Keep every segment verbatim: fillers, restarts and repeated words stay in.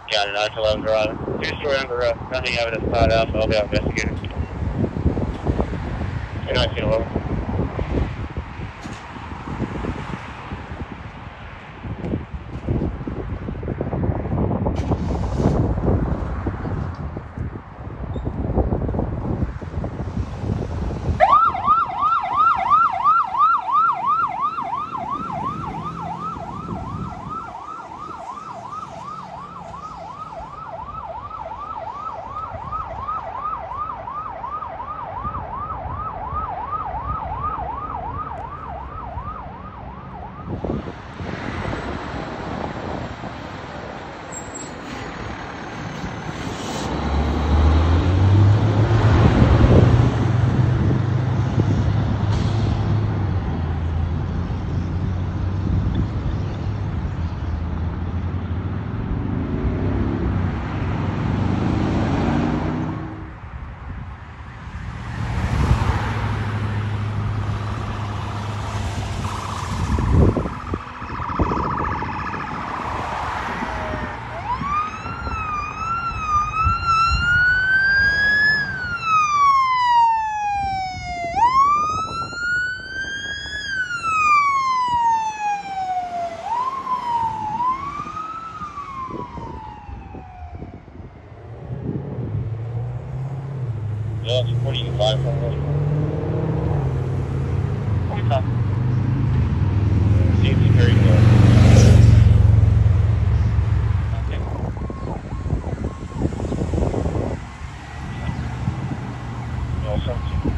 Got it, nine eleven Drive. Two-story on the roof. Nothing evidence side alpha. I'll be out investigating. nineteen eleven. Yeah, it's forty-five from this. forty-five. Seems very good. Okay. No, seventeen.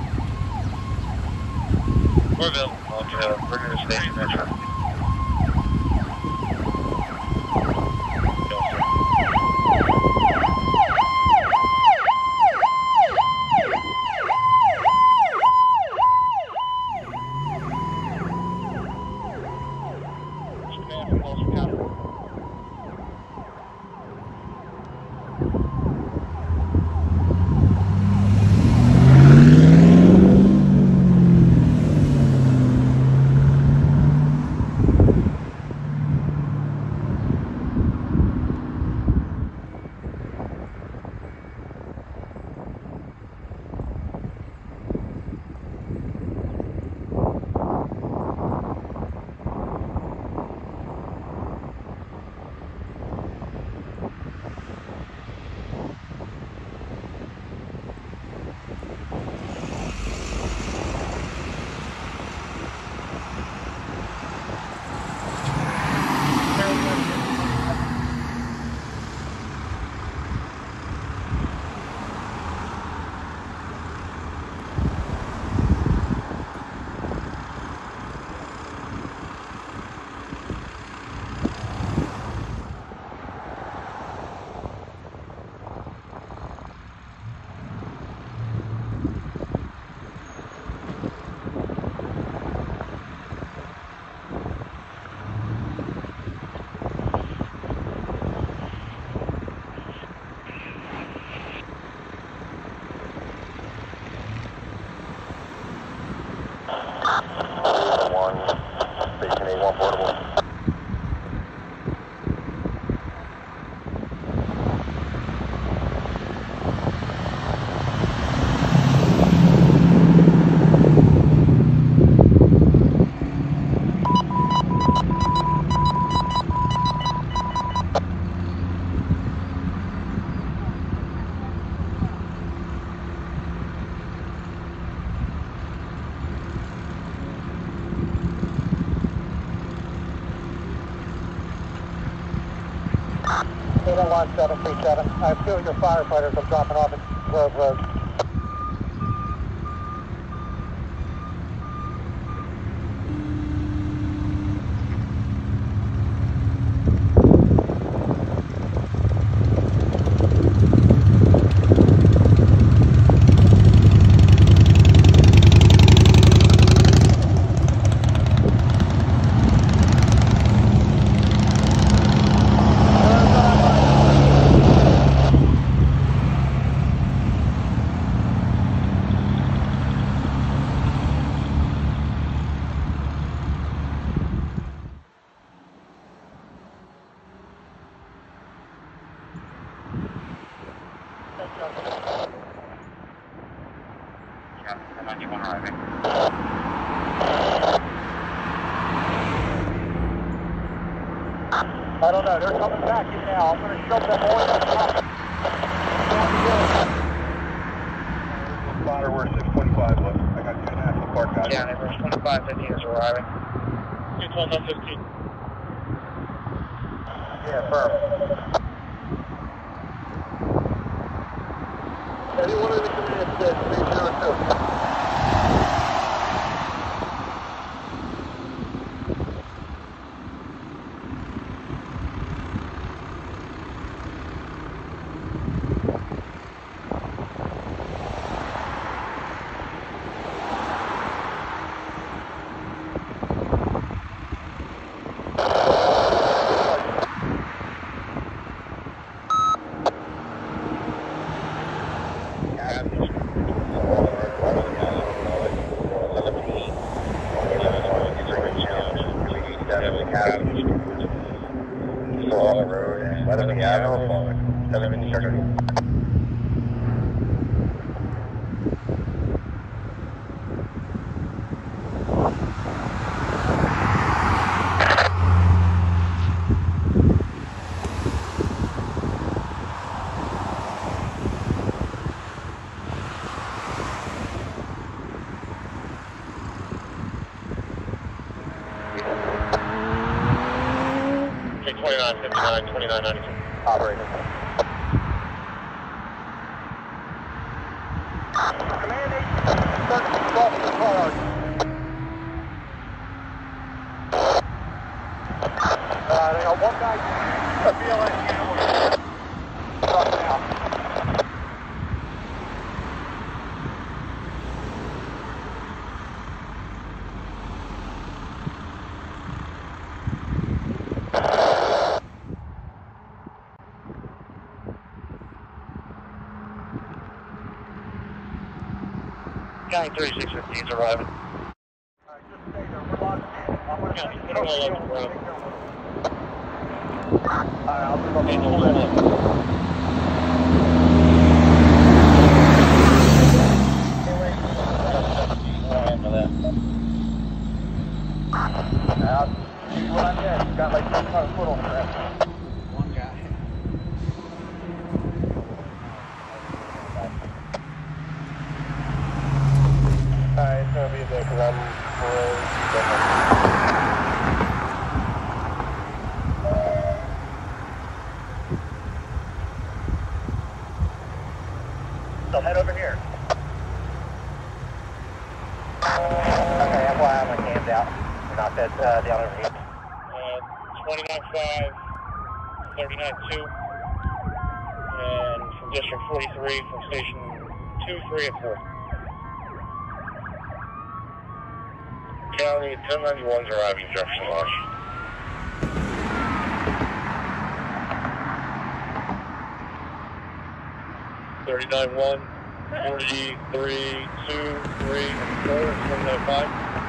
We're available. Okay, bring her to the station, Metro. eight oh one seven three seven. I have two of your firefighters I'm dropping off at Grove Road. Yeah, ten ninety-one arriving. I don't know, they're coming back in now. I'm going to shove them all in the top. Spotter, we're six twenty-five left. I got two National Park guys. Yeah, we're twenty-five fifteen is arriving. It's on that fifteen. Yeah, firm. Anyone in the command said three zero two. twenty-nine fifty-nine, twenty-nine ninety-two. Operator. Command eight, start controlling the car. Uh, they got one guy, a B L S handler. Drop now. County thirty-six fifteen is arriving. Alright, just stay there. We're locked in. I'm going to get on the left road. Alright, I'll move up a little bit. Now, see what I did. You got like six hundred foot on the rest. One guy. Alright, it's gonna be there because I'm really So head over here. Okay, F Y I, my hands out. We're not that uh, down over here. Uh, twenty-nine five, thirty-nine two. And from District forty-three, from Station two, three, and four. County ten ninety-one's arriving, Jefferson Lodge. thirty-nine one, forty-three two, three, and four, twenty-nine five.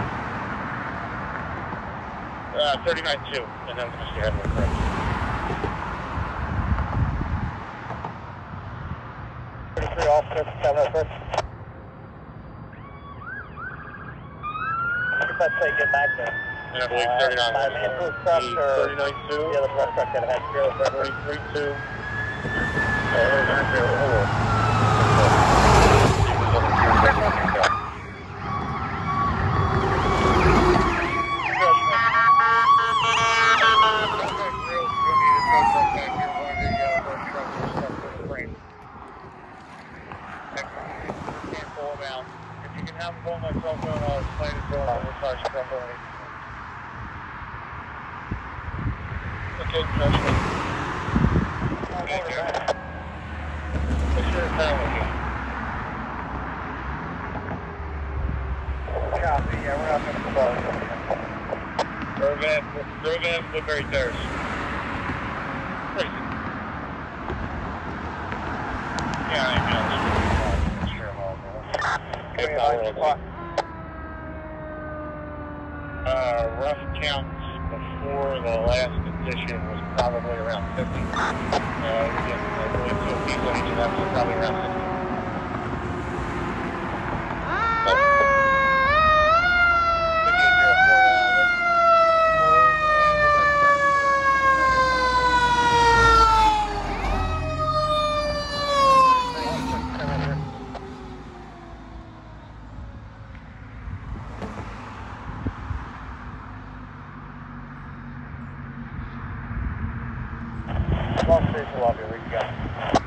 Uh, thirty-nine two, and then just ahead one correct. thirty-three officer, seven oh first. Let's say get back there. And I believe thirty-nine one. Uh, the truck or thirty-nine two. The other truck truck that had zero forty-three two. If you can have them on my cell phone, I'll explain it to them. I'll charge you properly. Okay, Joshua. Thank you. Make sure it's down with you. Copy, yeah, we're not going to close. Rovan, Rovan, Woodbury Terrace. Crazy. Yeah, I know. Okay, uh, rough counts before the last position was probably around fifty. Uh, again, I believe to a diesel engine, that was probably around fifty. Long station lobby, where you go?